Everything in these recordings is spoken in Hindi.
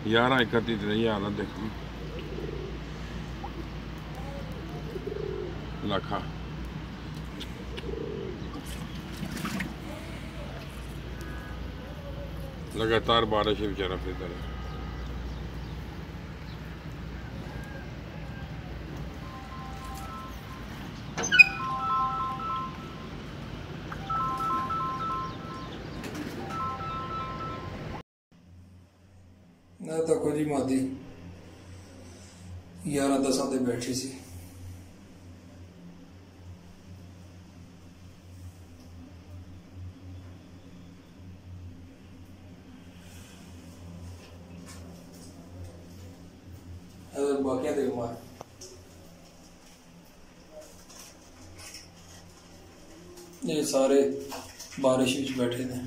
11:31 रही हालत देखो लाखा लगातार बारिश है बेचारा फिर है। ना तको जी मादी 11-10 ते बैठी सी बाकिया दे मार ये सारे बारिश विच बैठे ने।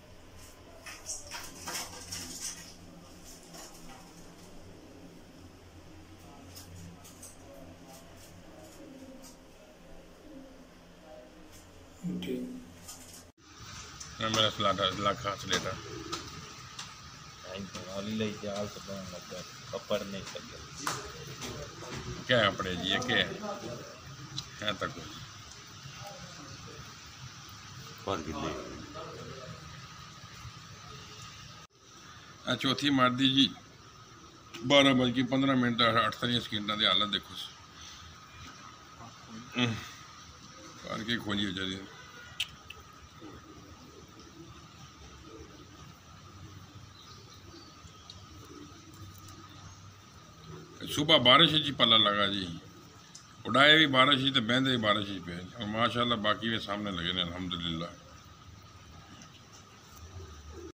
मेरा लाखा स्लेटर पकड़ नहीं सके क्या है अपने जी क्या है तक चौथी मारदी जी 12:15 48 सेकंड की हालत देखो पार के खोली बेचारी सुबह बारिश ही पला लगा जी उड़ाए भी बारिश ही तो बहते भी बारिश ही पे और माशाल्लाह बाकी भी सामने लगे ने अल्हम्दुलिल्लाह।